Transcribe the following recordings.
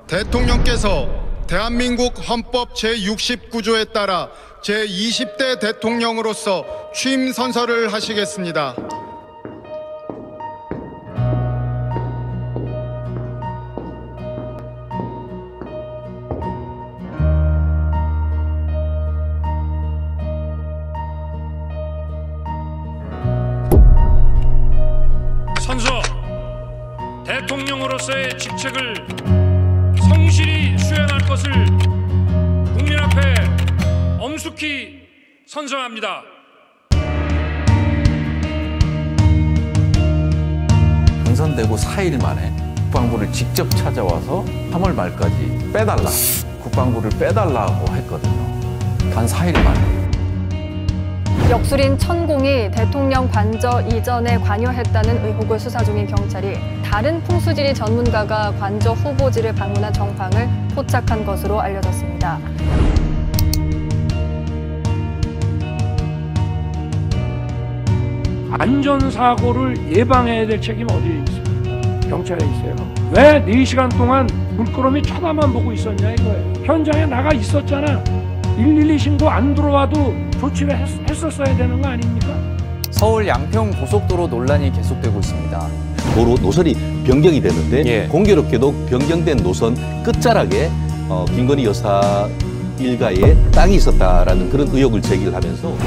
대통령께서 대한민국 헌법 제69조에 따라 제20대 대통령으로서 취임 선서를 하시겠습니다. 선서, 대통령으로서의 직책을 성실히 수행할 것을 국민 앞에 엄숙히 선서합니다. 당선되고 4일 만에 국방부를 직접 찾아와서 3월 말까지 빼달라, 국방부를 빼달라고 했거든요. 단 4일 만에. 역술인 천공이 대통령 관저 이전에 관여했다는 의혹을 수사 중인 경찰이 다른 풍수지리 전문가가 관저 후보지를 방문한 정황을 포착한 것으로 알려졌습니다. 안전사고를 예방해야 될 책임이 어디에 있습니까? 경찰에 있어요. 왜 4시간 동안 물끄러미 쳐다만 보고 있었냐 이거예요. 현장에 나가 있었잖아. 112 신고 안 들어와도 조치를 했었어야 되는 거 아닙니까? 서울 양평 고속도로 논란이 계속되고 있습니다. 도로 노선이 변경이 되는데 공교롭게도 변경된 노선 끝자락에 김건희 여사 일가의 땅이 있었다라는 그런 의혹을 제기를 하면서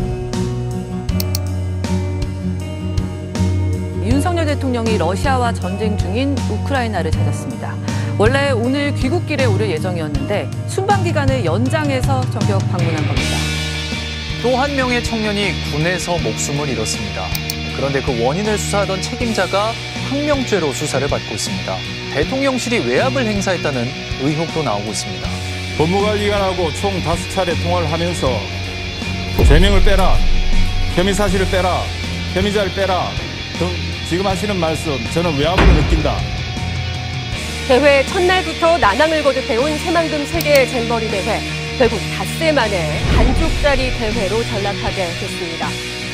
윤석열 대통령이 러시아와 전쟁 중인 우크라이나를 찾았습니다. 원래 오늘 귀국길에 오를 예정이었는데 순방 기간을 연장해서 전격 방문한 겁니다. 또 한 명의 청년이 군에서 목숨을 잃었습니다. 그런데 그 원인을 수사하던 책임자가 항명죄로 수사를 받고 있습니다. 대통령실이 외압을 행사했다는 의혹도 나오고 있습니다. 법무관리관하고 총 5차례 통화를 하면서 죄명을 빼라, 혐의 사실을 빼라, 혐의자를 빼라 등 지금 하시는 말씀 저는 외압으로 느낀다. 대회 첫날부터 난항을 거듭해온 새만금 세계 잼버리 대회. 결국 닷새 만에 반쪽짜리 대회로 전락하게 됐습니다.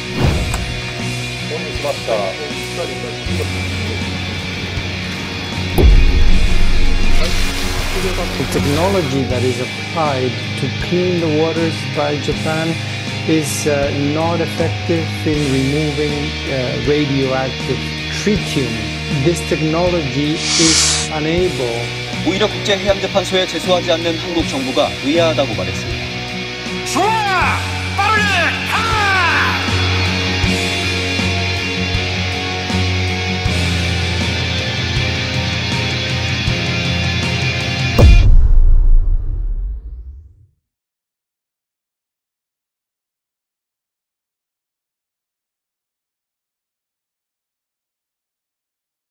The technology that is applied to clean the waters by Japan is not effective in removing radioactive tritium. This technology is unable. 오히려 국제해양재판소에 제소하지 않는 한국 정부가 의아하다고 말했습니다. 좋아!